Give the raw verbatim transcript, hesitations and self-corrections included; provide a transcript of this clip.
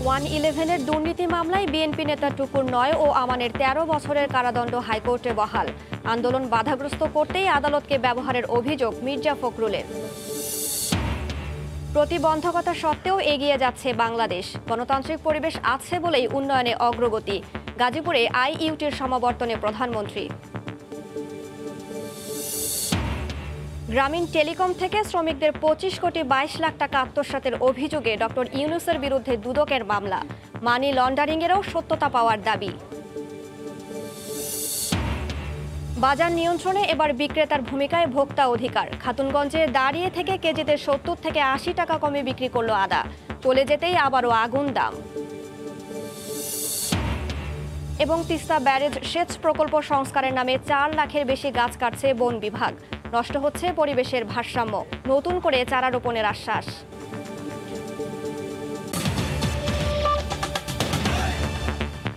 One ইলেভেনের দুর্নীতি মামলায় বিএনপি নেতা টুকুর নয় ও আমানের তেরো বছরের কারাদণ্ড হাইকোর্টে বহাল। আন্দোলন বাধাগ্রস্ত করতেই আদালতকে ব্যবহারের অভিযোগ মির্জা ফখরুলের। প্রতিবন্ধকতা সত্ত্বেও এগিয়ে যাচ্ছে বাংলাদেশ। গণতান্ত্রিক পরিবেশ আছে বলেই উন্নয়নে অগ্রগতি। গাজীপুরে আইইউটির সমাবর্তনে প্রধানমন্ত্রী। গ্রামীণ টেলিকম থেকে শ্রমিকদের পঁচিশ কোটি বাইশ লাখ টাকা আত্মসাতের অভিযোগে ডক্টর ইউনূসের বিরুদ্ধে দুদকের মামলা। মানি লন্ডারিংয়েরও সত্যতা পাওয়ার দাবি। বাজার নিয়ন্ত্রণে এবার বিক্রেতার ভূমিকায় ভোক্তা অধিকার। খাতুনগঞ্জে দাঁড়িয়ে থেকে কেজিতে সত্তর থেকে আশি টাকা কমে বিক্রি করল আদা। চলে যেতেই আবারও আগুন দাম। এবং তিস্তা ব্যারেজ সেচ প্রকল্প সংস্কারের নামে চার লাখের বেশি গাছ কাটছে বন বিভাগ। নষ্ট হচ্ছে পরিবেশের ভারসাম্য। নতুন করে চারা রোপণের আশ্বাস।